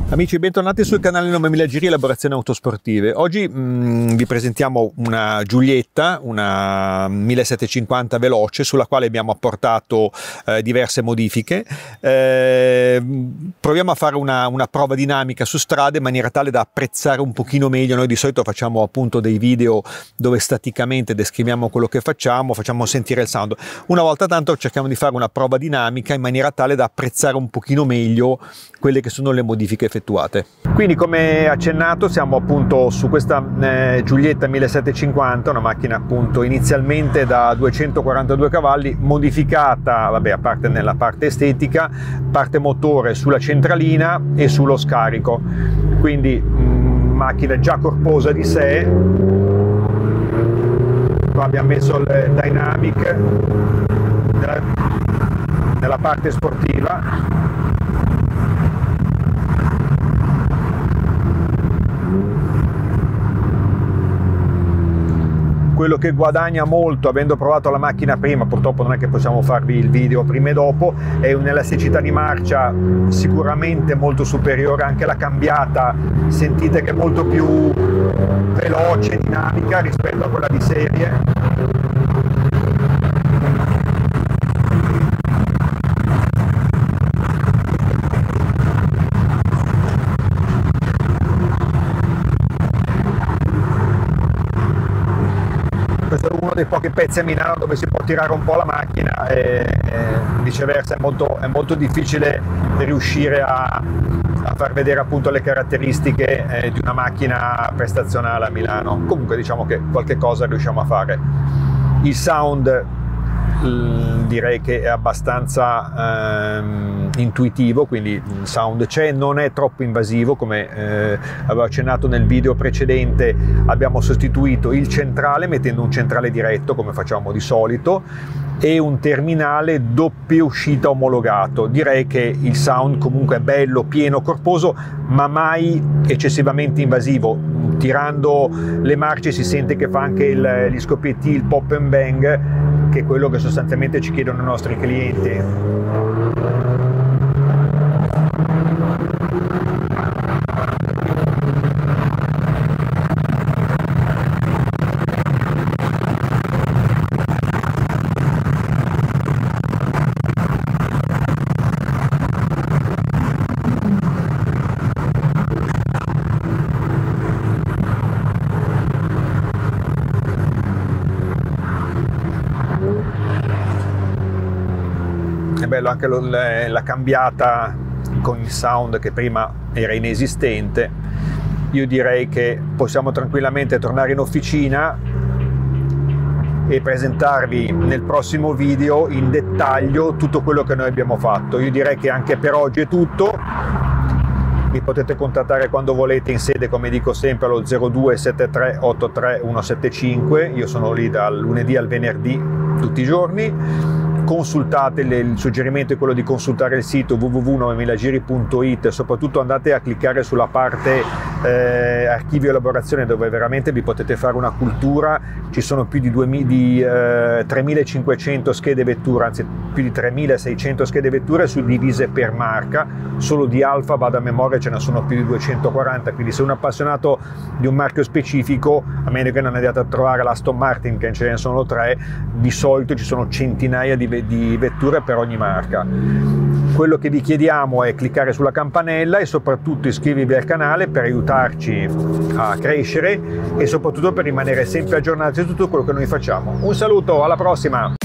Amici, bentornati sul canale 9000 Giri Elaborazioni Autosportive. Oggi vi presentiamo una Giulietta, una 1750 veloce, sulla quale abbiamo apportato diverse modifiche. Proviamo a fare una prova dinamica su strada in maniera tale da apprezzare un pochino meglio. Noi di solito facciamo appunto dei video dove staticamente descriviamo quello che facciamo sentire il sound. Una volta tanto cerchiamo di fare una prova dinamica in maniera tale da apprezzare un pochino meglio quelle che sono le modifiche effettuate. Quindi, come accennato, siamo appunto su questa Giulietta 1750, una macchina appunto inizialmente da 242 cavalli, modificata, vabbè, a parte nella parte estetica, parte motore sulla centralina e sullo scarico. Quindi macchina già corposa di sé. Qua abbiamo messo il Dynamic nella parte sportiva. Quello che guadagna molto, avendo provato la macchina prima, purtroppo non è che possiamo farvi il video prima e dopo, è un'elasticità di marcia sicuramente molto superiore, anche la cambiata sentite che è molto più veloce, dinamica rispetto a quella di serie. Questo è uno dei pochi pezzi a Milano dove si può tirare un po' la macchina e viceversa è molto difficile riuscire a far vedere appunto le caratteristiche di una macchina prestazionale a Milano. Comunque diciamo che qualche cosa riusciamo a fare. Il sound direi che è abbastanza intuitivo, quindi il sound c'è, non è troppo invasivo. Come avevo accennato nel video precedente, abbiamo sostituito il centrale mettendo un centrale diretto come facciamo di solito e un terminale doppia uscita omologato. Direi che il sound comunque è bello, pieno, corposo, ma mai eccessivamente invasivo. Tirando le marce si sente che fa anche gli scoppietti, il pop and bang, che è quello che sostanzialmente ci chiedono i nostri clienti. È bello anche la cambiata con il sound che prima era inesistente. Io direi che possiamo tranquillamente tornare in officina e presentarvi nel prossimo video in dettaglio tutto quello che noi abbiamo fatto. Io direi che anche per oggi è tutto. Mi potete contattare quando volete in sede, come dico sempre, allo 0273 83 175. Io sono lì dal lunedì al venerdì tutti i giorni. Consultate, il suggerimento è quello di consultare il sito www.9000giri.it e soprattutto andate a cliccare sulla parte archivio elaborazione, dove veramente vi potete fare una cultura. Ci sono più di 3500 schede vettura, anzi più di 3600 schede vetture suddivise per marca. Solo di Alfa, vado a memoria, ce ne sono più di 240, quindi se un appassionato di un marchio specifico, a meno che non andiate a trovare l'Aston Martin, che ce ne sono 3, di solito ci sono centinaia di vetture per ogni marca. Quello che vi chiediamo è cliccare sulla campanella e soprattutto iscrivervi al canale per aiutarci a crescere e soprattutto per rimanere sempre aggiornati su tutto quello che noi facciamo. Un saluto, alla prossima!